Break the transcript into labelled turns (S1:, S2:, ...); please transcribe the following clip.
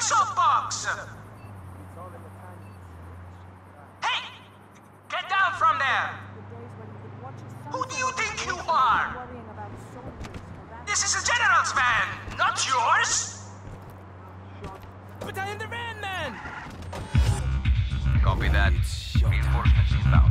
S1: soapbox! Hey! Get down from there! Who do you think you are? This is a general's van, not yours!
S2: But I am the van man!
S1: Copy that. Reinforcements inbound.